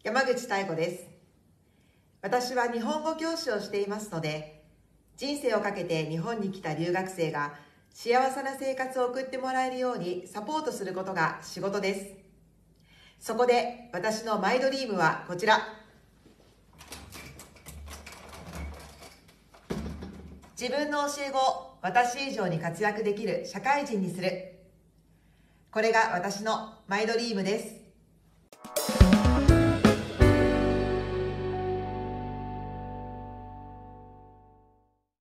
山口妙子です。私は日本語教師をしていますので、人生をかけて日本に来た留学生が幸せな生活を送ってもらえるようにサポートすることが仕事です。そこで私のマイドリームはこちら。自分の教え子を私以上に活躍できる社会人にする。これが私のマイドリームです。